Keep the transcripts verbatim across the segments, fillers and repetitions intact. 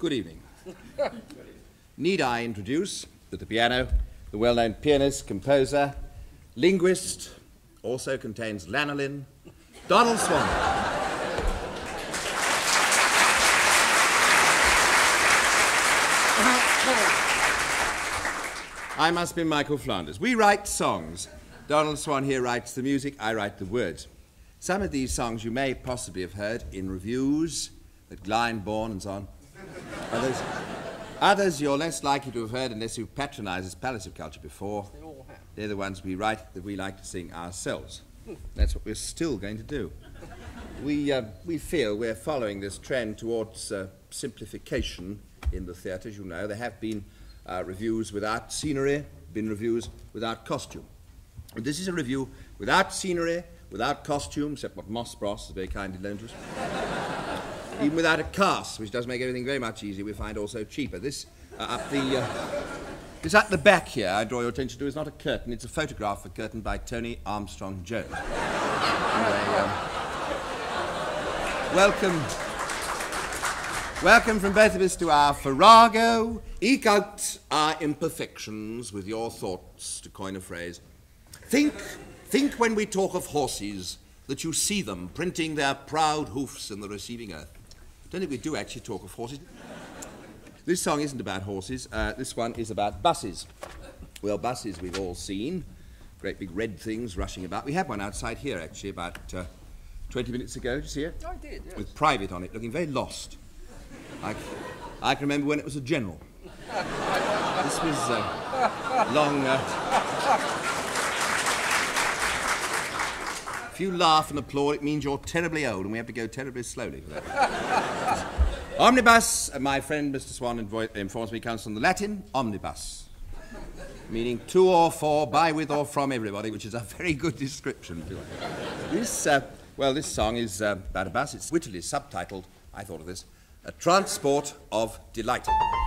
Good evening. Need I introduce, at the piano, the well-known pianist, composer, linguist, also contains lanolin, Donald Swann. I must be Michael Flanders. We write songs. Donald Swann here writes the music, I write the words. Some of these songs you may possibly have heard in reviews at Glyndebourne and so on. Others, others you're less likely to have heard unless you've patronised this palace of culture before. They all have. They're the ones we write that we like to sing ourselves. That's what we're still going to do. We, uh, we feel we're following this trend towards uh, simplification in the theatre. As you know, there have been uh, reviews without scenery, been reviews without costume. And this is a review without scenery, without costume, except what Moss Bros has very kindly loaned to us. Even without a cast, which does make everything very much easier, we find also cheaper. This uh, up the... Uh, This at the back here, I draw your attention to, is not a curtain, it's a photograph of a curtain by Tony Armstrong-Jones. Anyway, um, welcome, welcome from both of us to our farrago. Eke out our imperfections with your thoughts, to coin a phrase. Think, think when we talk of horses, that you see them printing their proud hoofs in the receiving earth. I don't think we do actually talk of horses. This song isn't about horses, uh, this one is about buses. Well, buses we've all seen, great big red things rushing about. We had one outside here, actually, about uh, twenty minutes ago. Did you see it? I did, yes. With private on it, looking very lost. I, I can remember when it was a general. This was uh, long... Uh, if you laugh and applaud, it means you're terribly old, and we have to go terribly slowly for that. Omnibus, uh, my friend Mister Swann informs me, comes from the Latin omnibus, meaning to or for, by, with or from everybody, which is a very good description. This, uh, well, this song is uh, about a bus. It's wittily subtitled, I thought of this, A Transport of Delight.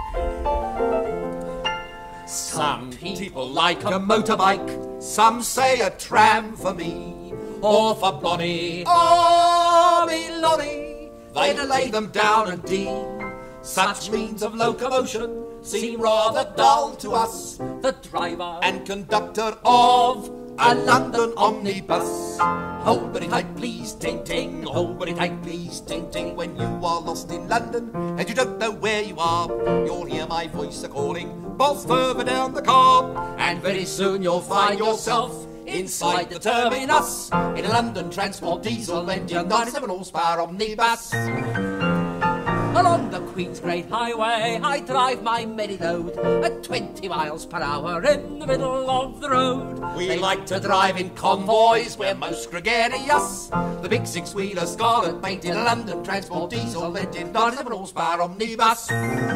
Some people like a motorbike, some say a tram for me, or for Bonnie, or me Lonnie. They lay them down and deem such means of locomotion seem rather dull to us, the driver and conductor of a London omnibus. Hold very tight, please, ting ting. Hold very tight, please, ting ting. When you are lost in London and you don't know where you are, you'll hear my voice a-calling, both further down the car, and very soon you'll find yourself inside the terminus in a London Transport diesel engine ninety-seven horsepower omnibus. Along the Queen's Great Highway I drive my merry load at twenty miles per hour in the middle of the road. We they like to drive in convoys, we're most gregarious. The big six-wheeler scarlet painted London Transport diesel engine ninety-seven horsepower omnibus.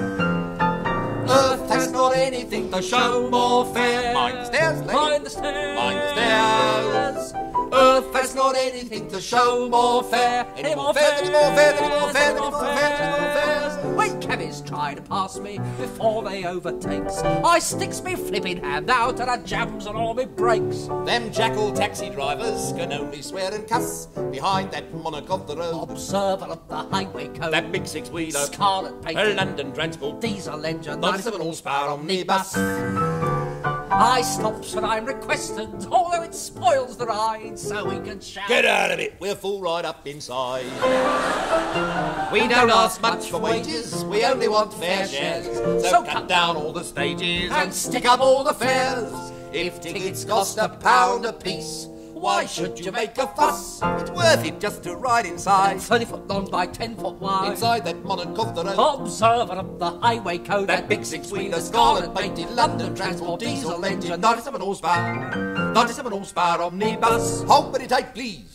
Earth has not anything to show more fair. Mind the stairs, lady. Mind the stairs. Mind the stairs. Earth has not anything to show more fair. Any more fair, any more fair, any more fair, any more fair, any more fair. When cabbies try to pass me before they overtakes, I sticks me flipping hand out and I jams on all me brakes. Them jackal taxi drivers can only swear and cuss behind that monarch of the road. Observer of the highway code. That big six-wheeler, scarlet painted, a London Transport diesel engine, ninety-seven horsepower omnibus. I stops when I'm requested, although it spoils the ride, so we can shout. Get out of it, we're full right up inside. We don't ask much for wages, we only want fair shares. So, so cut down all the stages and stick up all the fares. If tickets cost a pound a piece, why should you make a fuss? It's worth it just to ride inside. thirty foot long by ten foot wide. Inside that monarch of the road. Observer of the highway code. That big six-wheeler scarlet painted London Transport diesel engine ninety-seven horsepower. ninety-seven horsepower omnibus. Hold very tight, please.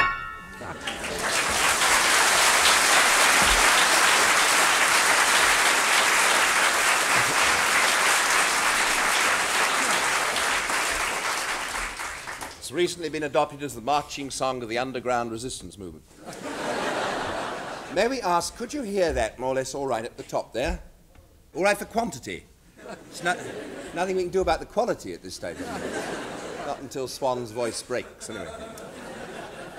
It's recently been adopted as the marching song of the underground resistance movement. May we ask, could you hear that more or less all right at the top there? All right for quantity. There's no, nothing we can do about the quality at this stage. Not until Swann's voice breaks, anyway.